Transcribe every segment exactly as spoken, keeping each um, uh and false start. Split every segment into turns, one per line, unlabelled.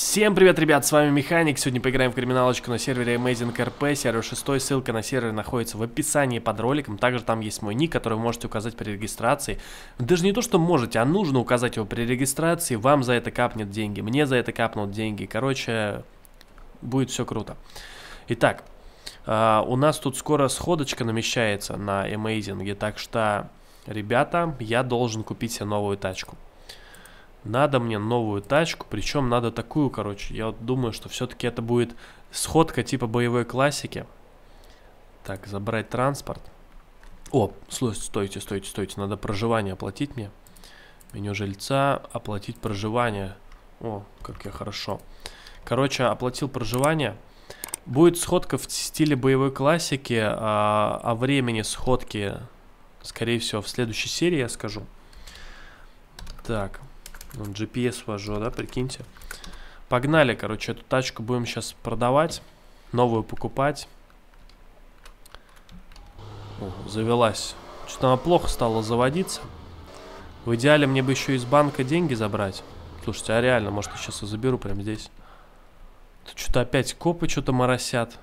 Всем привет, ребят, с вами Механик. Сегодня поиграем в криминалочку на сервере Amazing эр пи, сервер шестой. Ссылка на сервер находится в описании под роликом. Также там есть мой ник, который вы можете указать при регистрации. Даже не то, что можете, а нужно указать его при регистрации. Вам за это капнет деньги, мне за это капнут деньги. Короче, будет все круто. Итак, э, у нас тут скоро сходочка намечается на Amazing, так что, ребята, я должен купить себе новую тачку. Надо мне новую тачку, причем надо такую, короче. Я вот думаю, что все-таки это будет сходка типа боевой классики. Так, забрать транспорт. О, стойте, стойте, стойте. Надо проживание оплатить мне. Меню жильца, оплатить проживание. О, как я хорошо. Короче, оплатил проживание. Будет сходка в стиле боевой классики. А, о времени сходки, скорее всего, в следующей серии я скажу. Так. джи пи эс ввожу, да, прикиньте. Погнали, короче, эту тачку будем сейчас продавать. Новую покупать. О, завелась. Что-то она плохо стала заводиться. В идеале мне бы еще из банка деньги забрать. Слушайте, а реально, может, я сейчас и заберу прямо здесь. Тут что-то опять копы что-то моросят.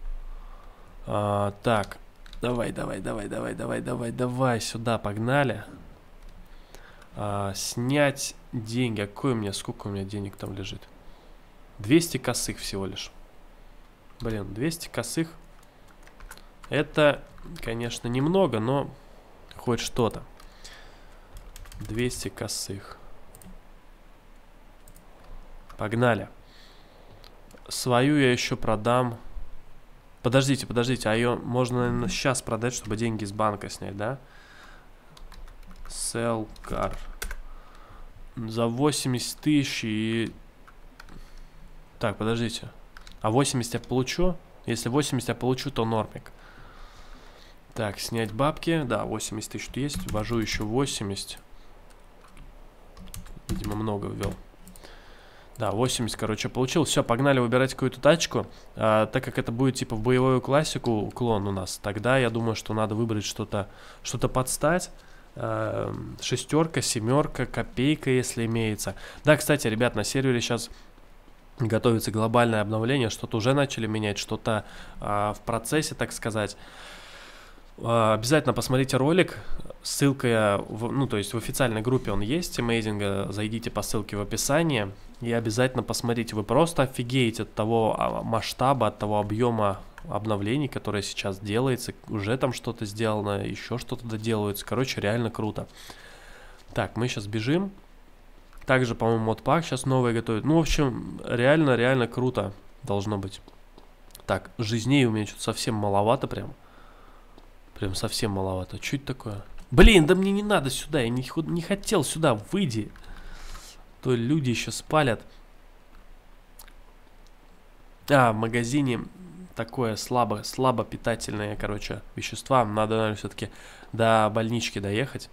А, так, давай, давай, давай, давай, давай, давай, давай, сюда, погнали. А, снять деньги. А какой у меня, сколько у меня денег там лежит? двести косых всего лишь. Блин, двести косых. Это, конечно, немного, но хоть что-то. двести косых. Погнали. Свою я еще продам. Подождите, подождите. А ее можно, наверное, сейчас продать, чтобы деньги с банка снять, да? Sell car. За восемьдесят тысяч и... Так, подождите. А восемьдесят я получу? Если восемьдесят я получу, то нормик. Так, снять бабки. Да, восемьдесят тысяч есть. Ввожу еще восемьдесят. Видимо, много ввел. Да, восемьдесят, короче, получил. Все, погнали выбирать какую-то тачку. А, так как это будет типа в боевую классику уклон у нас, тогда я думаю, что надо выбрать что-то что-то под стать. Шестерка, семерка, копейка, если имеется. Да, кстати, ребят, на сервере сейчас готовится глобальное обновление. Что-то уже начали менять, что-то а, в процессе, так сказать. а, Обязательно посмотрите ролик. Ссылка, в, ну, то есть в официальной группе он есть, Amazing. Зайдите по ссылке в описании и обязательно посмотрите. Вы просто офигеете от того масштаба, от того объема обновлений, которое сейчас делается. Уже там что-то сделано, еще что-то доделывается. Короче, реально круто. Так, мы сейчас бежим. Также, по-моему, модпак сейчас новый готовит. Ну, в общем, реально, реально круто должно быть. Так, жизней у меня что-то совсем маловато прям. Прям совсем маловато. Что это такое? Блин, да мне не надо сюда. Я не, не хотел сюда. Выйди. То люди еще спалят. А, в магазине... Такое слабо, слабо питательные, короче, вещества. Надо, наверное, все-таки до больнички доехать.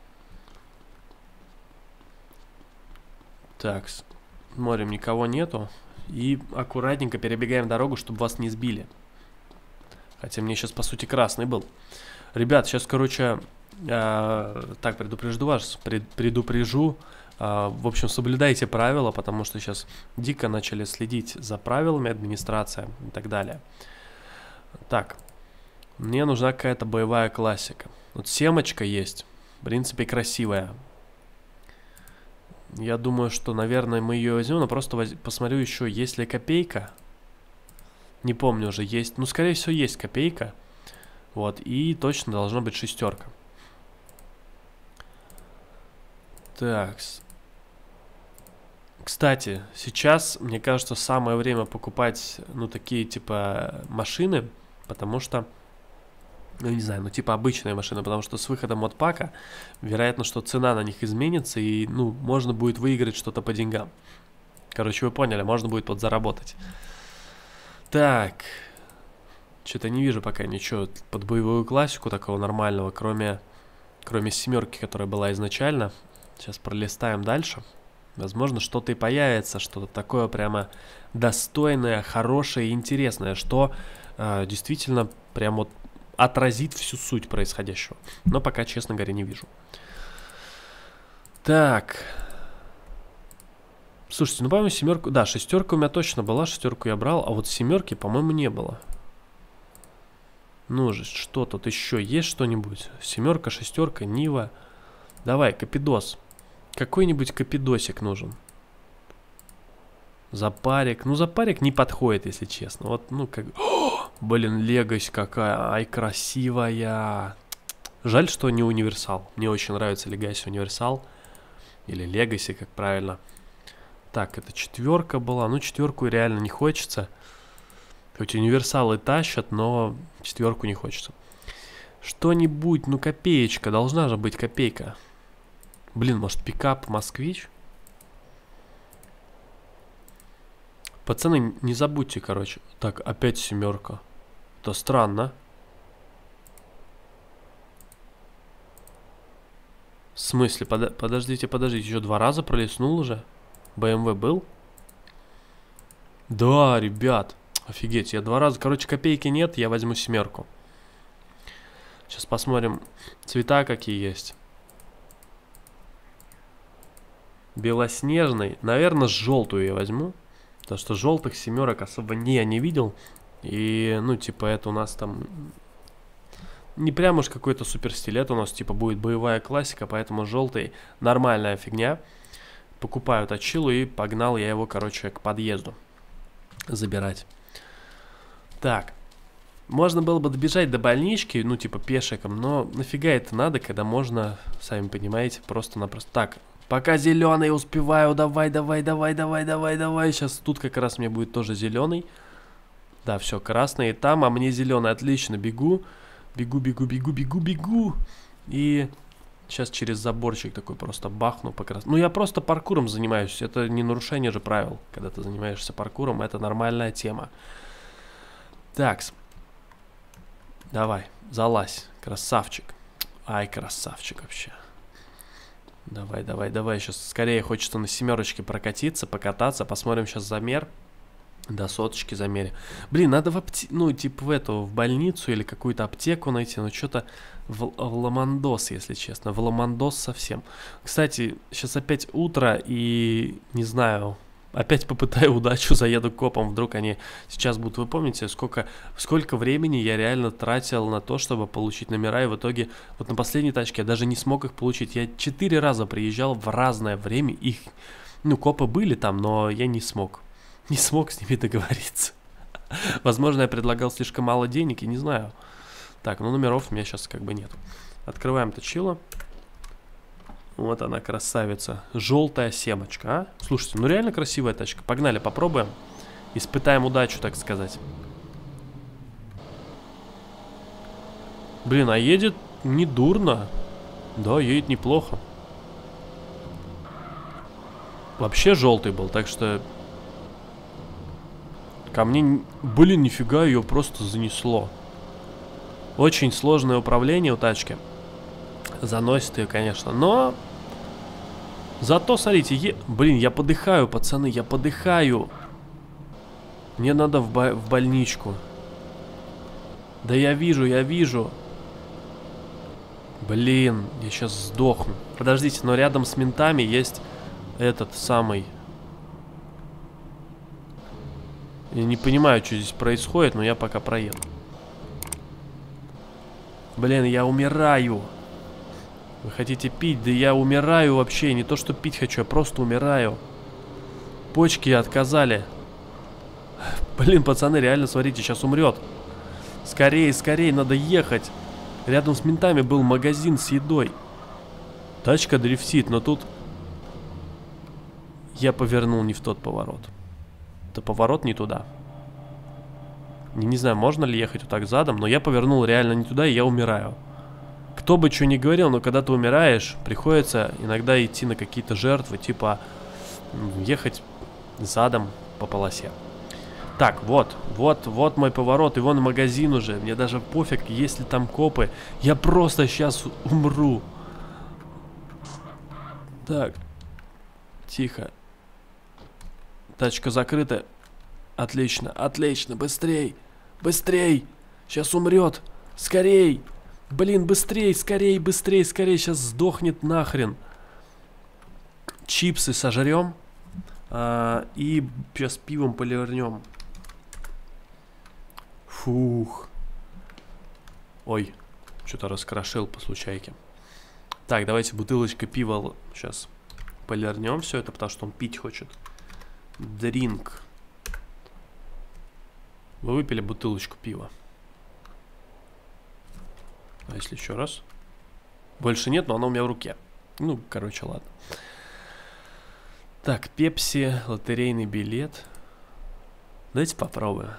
Так, смотрим, никого нету. И аккуратненько перебегаем дорогу, чтобы вас не сбили. Хотя мне сейчас, по сути, красный был. Ребят, сейчас, короче, э, так, предупрежду вас, пред, предупрежу. Uh, в общем, соблюдайте правила, потому что сейчас дико начали следить за правилами администрация и так далее. Так, мне нужна какая-то боевая классика. Вот семочка есть, в принципе, красивая. Я думаю, что, наверное, мы ее возьмем, но просто воз... посмотрю еще, есть ли копейка. Не помню уже, есть, ну, скорее всего, есть копейка. Вот, и точно должна быть шестерка. Так. Кстати, сейчас, мне кажется, самое время покупать, ну, такие, типа, машины, потому что, ну, не знаю, ну, типа, обычные машины, потому что с выходом модпака, вероятно, что цена на них изменится, и, ну, можно будет выиграть что-то по деньгам. Короче, вы поняли, можно будет подзаработать. Так, что-то не вижу пока ничего под боевую классику такого нормального, кроме, кроме семерки, которая была изначально. Сейчас пролистаем дальше. Возможно, что-то и появится, что-то такое прямо достойное, хорошее и интересное, что э, действительно прям вот отразит всю суть происходящего. Но пока, честно говоря, не вижу. Так. Слушайте, ну, по-моему, семерку... Да, шестерка у меня точно была, шестерку я брал, а вот семерки, по-моему, не было. Ну же, что тут еще? Есть что-нибудь? Семерка, шестерка, Нива. Давай, капидос. Какой-нибудь капидосик нужен. Запарик. Ну, запарик не подходит, если честно. Вот, ну, как... О, блин, легость какая. Ай, красивая. Жаль, что не универсал. Мне очень нравится Legacy универсал. Или Legacy, как правильно. Так, это четверка была. Ну, четверку реально не хочется. Хоть универсалы тащат, но четверку не хочется. Что-нибудь, ну, копеечка. Должна же быть копейка. Блин, может, пикап Москвич? Пацаны, не забудьте, короче. Так, опять семерка. Это странно. В смысле? Под... Подождите, подождите. Еще два раза пролистнул уже? бэ эм вэ был? Да, ребят. Офигеть, я два раза... Короче, копейки нет, я возьму семерку. Сейчас посмотрим цвета, какие есть. Белоснежный. Наверное, желтую я возьму. Потому что желтых семерок особо не, я не видел. И, ну, типа, это у нас там... Не прям уж какой-то супер стиль. Это у нас, типа, будет боевая классика. Поэтому желтый нормальная фигня. Покупаю точилу и погнал я его, короче, к подъезду забирать. Так. Можно было бы добежать до больнички, ну, типа, пешиком. Но нафига это надо, когда можно, сами понимаете, просто-напросто... Так, пока зеленый успеваю. Давай, давай, давай, давай, давай, давай. Сейчас тут как раз мне будет тоже зеленый. Да, все, красный там, а мне зеленый. Отлично, бегу. Бегу, бегу, бегу, бегу, бегу. И... Сейчас через заборчик такой просто бахну по крас... Ну, я просто паркуром занимаюсь. Это не нарушение же правил. Когда ты занимаешься паркуром, это нормальная тема. Такс. Давай, залазь. Красавчик. Ай, красавчик вообще. Давай, давай, давай. Сейчас скорее хочется на семерочке прокатиться, покататься. Посмотрим сейчас замер. До соточки замерим. Блин, надо в апте... ну, типа в эту, в больницу или какую-то аптеку найти. Ну, что-то в, в ломандос, если честно. В ломандос совсем. Кстати, сейчас опять утро и, не знаю, опять попытаю удачу, заеду к копам. Вдруг они сейчас будут... Вы помните, сколько, сколько времени я реально тратил на то, чтобы получить номера. И в итоге, вот на последней тачке я даже не смог их получить. Я четыре раза приезжал в разное время. Их, ну, копы были там, но я не смог. Не смог с ними договориться. Возможно, я предлагал слишком мало денег, и не знаю. Так, ну номеров у меня сейчас как бы нет. Открываем точило. Вот она, красавица. Желтая семочка, а? Слушайте, ну реально красивая тачка. Погнали, попробуем. Испытаем удачу, так сказать. Блин, а едет не дурно. Да, едет неплохо. Вообще желтый был, так что... Ко мне, блин, нифига, ее просто занесло. Очень сложное управление у тачки. Заносит ее, конечно, но... Зато, смотрите, е... блин, я подыхаю, пацаны, я подыхаю. Мне надо в, бо... в больничку. Да я вижу, я вижу. Блин, я сейчас сдохну. Подождите, но рядом с ментами есть этот самый... Я не понимаю, что здесь происходит, но я пока проеду. Блин, я умираю. Вы хотите пить? Да я умираю вообще. Не то, что пить хочу, я просто умираю. Почки отказали. Блин, пацаны, реально, смотрите, сейчас умрет. Скорее, скорее, надо ехать. Рядом с ментами был магазин с едой. Тачка дрифтит, но тут... Я повернул не в тот поворот. Это поворот не туда. Не, не знаю, можно ли ехать вот так задом, но я повернул реально не туда, и я умираю. Кто бы что ни говорил, но когда ты умираешь, приходится иногда идти на какие-то жертвы, типа ехать задом по полосе. Так, вот, вот, вот мой поворот, и вон магазин уже. Мне даже пофиг, есть ли там копы. Я просто сейчас умру. Так, тихо. Тачка закрыта. Отлично, отлично, быстрей, быстрей. Сейчас умрет, скорей. Блин, быстрей, скорей, быстрей, скорей. Сейчас сдохнет нахрен. Чипсы сожрем. А, и сейчас пивом поливернем. Фух. Ой, что-то раскрошил по случайке. Так, давайте бутылочка пива сейчас полирнем все это, потому что он пить хочет. Дринк. Вы выпили бутылочку пива. А если еще раз? Больше нет, но оно у меня в руке. Ну, короче, ладно. Так, пепси, лотерейный билет. Давайте попробуем.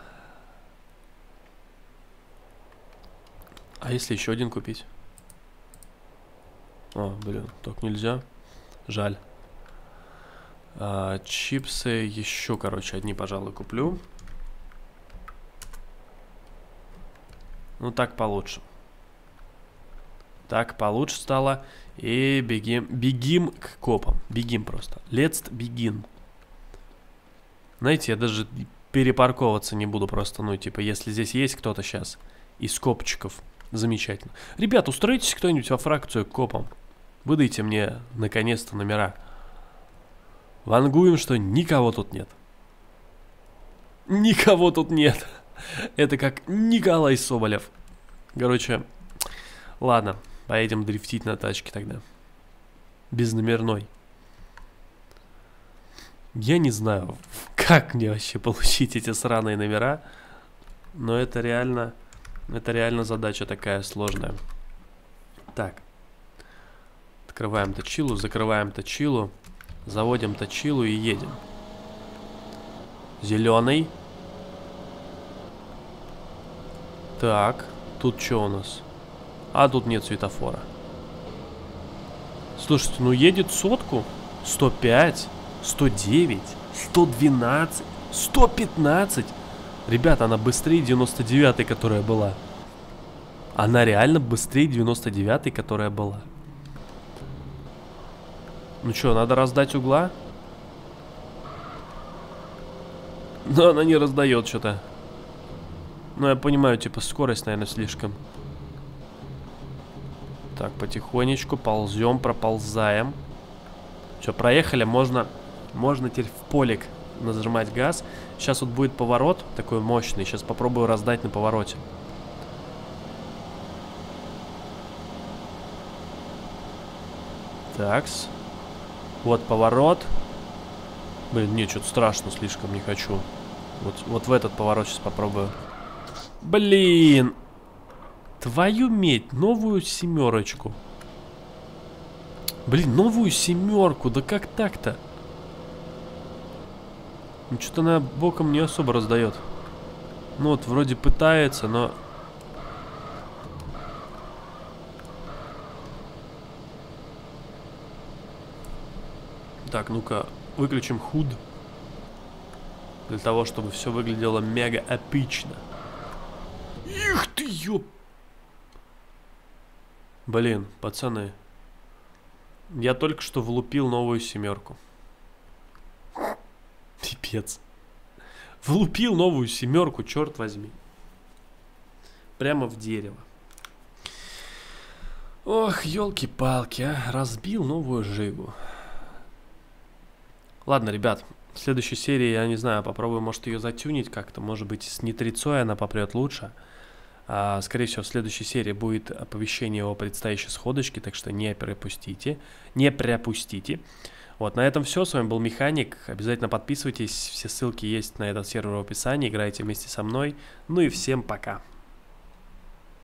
А если еще один купить? О, блин, так нельзя. Жаль. А, чипсы еще, короче, одни, пожалуй, куплю. Ну, так получше. Так получше стало. И бегим, бегим к копам. Бегим просто. Let's begin. Знаете, я даже перепарковываться не буду просто. Ну, типа, если здесь есть кто-то сейчас из копчиков. Замечательно. Ребят, устроитесь кто-нибудь во фракцию к копам. Выдайте мне, наконец-то, номера. Вангуем, что никого тут нет. Никого тут нет. Это как Николай Соболев. Короче, ладно. Поедем дрифтить на тачке тогда. Без номерной. Я не знаю, как мне вообще получить эти сраные номера. Но это реально... Это реально задача такая сложная. Так. Открываем точилу, закрываем точилу. Заводим точилу и едем. Зеленый. Так. Тут что у нас? А тут нет светофора. Слушайте, ну едет сотку. сто пять, сто девять, сто двенадцать, сто пятнадцать. Ребята, она быстрее девяносто девятой, которая была. Она реально быстрее девяносто девятой, которая была. Ну что, надо раздать угла? Но она не раздает что-то. Ну, я понимаю, типа, скорость, наверное, слишком. Так, потихонечку ползем, проползаем. Что, проехали, можно, можно теперь в полик нажимать газ. Сейчас вот будет поворот такой мощный. Сейчас попробую раздать на повороте. Такс. Вот поворот. Блин, не, что-то страшно слишком, не хочу. Вот, вот в этот поворот сейчас попробую. Блин! Твою медь, новую семерочку. Блин, новую семерку, да как так-то? Ну, что-то она боком не особо раздает. Ну, вот вроде пытается, но... Так, ну-ка, выключим худ. Для того, чтобы все выглядело мега эпично. Их ты, ёп! Блин, пацаны. Я только что влупил новую семерку. Пипец. Влупил новую семерку, черт возьми. Прямо в дерево. Ох, елки-палки, а. Разбил новую жигу. Ладно, ребят. В следующей серии, я не знаю, попробую, может, ее затюнить как-то. Может быть, с нитрицой она попрет лучше. А, скорее всего, в следующей серии будет оповещение о предстоящей сходочке, так что не пропустите. Не пропустите. Вот, на этом все. С вами был Механик. Обязательно подписывайтесь. Все ссылки есть на этот сервер в описании. Играйте вместе со мной. Ну и всем пока.